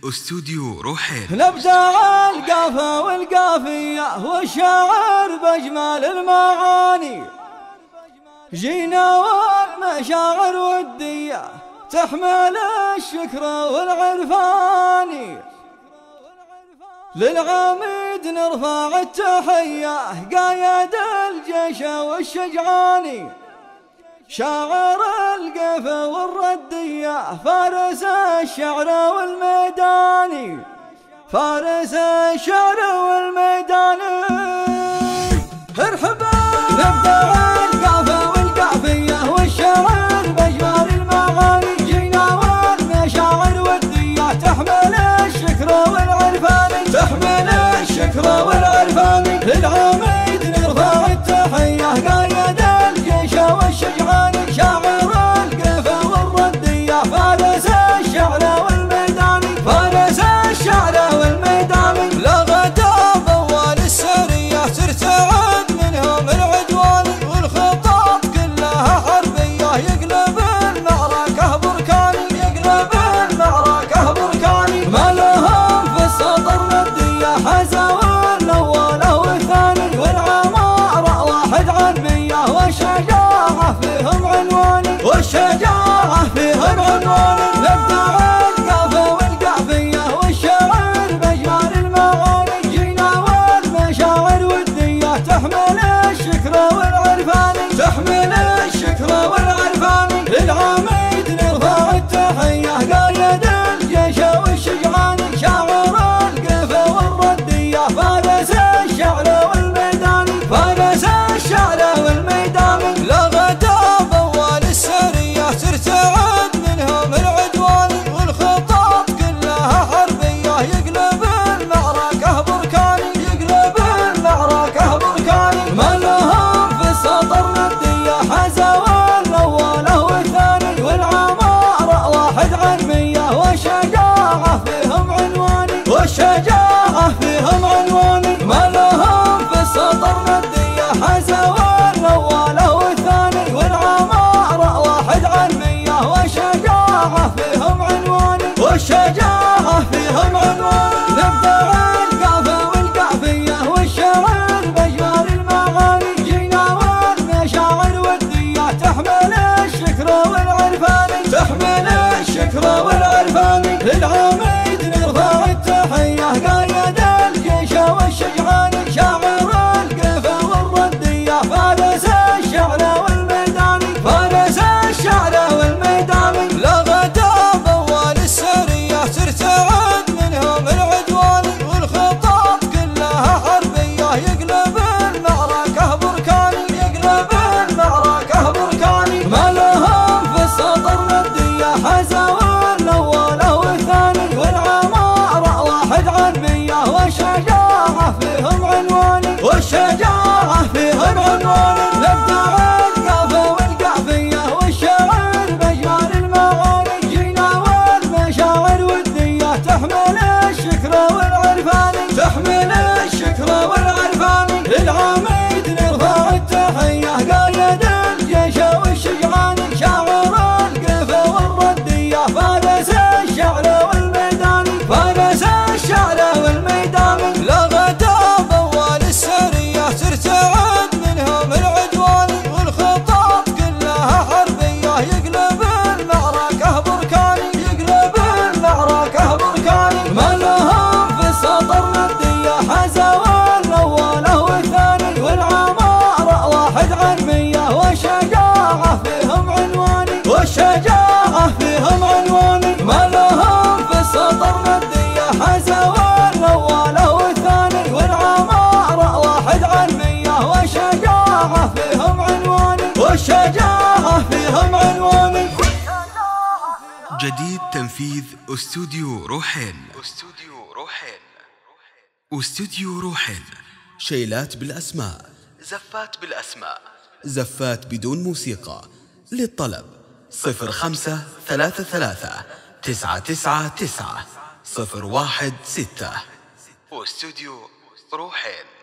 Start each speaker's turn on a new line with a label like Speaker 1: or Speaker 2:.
Speaker 1: استوديو روحين.
Speaker 2: نبدأ القافة والقافية والشاعر بأجمل المعاني، جينا والمشاعر ودية تحمل الشكر والعرفان، للعميد نرفع التحية قايد الجيش والشجعاني، شاعر القفا والردية فارس الشعر والميداني، فارس الشعر والميداني. ارحبا نبدأ القافة والقافية والشعر بأجمل المعاني، جينا والمشاعر ودية تحمل الشكر والعرفاني، تحمل الشكر والعرفاني، للعميد نرفع التحية قايد الجيش والشجعاني، شاعر القفا والردية فارس الشعر والميداني، فارس الشعر والميداني. لغة أول السرية ترتعد منهم العدوان، والخطط كلها حربية يقلب المعركة بركاني، يقلب المعركة بركاني. ما لهم في السطر ندية حزوا الأول والثاني، والعمارة واحد عن مية والشجاعة فيهم عنواني، والشجاعة فيهم عنواني. نبدأ القافة والقافية والشعر بأجمل المعاني، جينا والمشاعر ودية تحمل الشكر والعرفاني، تحمل الشكر والعرفاني، للعميد نرفع التحية قايد الجيش والشجعاني، شاعر القفا والردية فارس الشعر والميداني، فارس الشعر والميداني. لغة أول السرية ترتعد منهم العدوان، والخطط كلها حربية يقلب المعركة بركاني، يقلب المعركة بركاني. ما لهم في السطر ندية حزوا الأول والثاني، والعمارة واحد عن مية والشجاعة فيهم عنواني، والشجاعة فيهم عنواني. ما لهم في السطر ندية حزوا الأول والثاني، والعمارة واحد عن مية والشجاعة فيهم عنواني، والشجاعة فيهم عنواني. نبدأ القافة والقافية والشعر بأجمل المعاني، جينا والمشاعر ودية تحمل الشكر والعرفاني، تحمل الشكر والعرفاني، للعميد نرفع التحية قايد الجيش والشجعاني، شاعر القفا والردية فارس الشعر والميداني، فارس الشعر والميداني. لغة أول السرية ترتعد منهم العدوان، والخطط كلها حربية يقلب المعركة بركاني، يقلب المعركة بركاني. ما لهم في السطر ندية حزوا الأول والثاني، والعمارة واحد عن مية والشجاعة فيهم عنواني، والشجاعة فيهم عنواني. نبدأ القافة والقافية والشعر بأجمل المعاني، جينا والمشاعر ودية تحمل الشكر والعرفاني، تحمل الشكر والعرفاني، للعميد نرفع التحية قايد الجيش والشجعاني، شاعر القفا والردية فارس الشعر والميداني، فارس الشعر والميداني. لغة أول السرية ترتعد منهم العدوان، والخطط كلها حربية يقلب المعركة بركاني، يقلب المعركة بركاني. ما لهم في السطر ندية حزوا الأول والثاني، والعمارة واحد عن مية والشجاعة فيهم عنواني، والشجاعة فيهم عنواني. ما لهم في السطر ندية حزوا الأول والثاني، والعمارة واحد عن مية والشجاعة فيهم عنواني، والشجاعة فيهم عنواني.
Speaker 1: جديد تنفيذ استوديو روحين. استوديو روحين. استوديو روحين. شيلات بالأسماء، زفات بالأسماء، زفات بدون موسيقى. للطلب 0533 999 016. واستوديو روحين.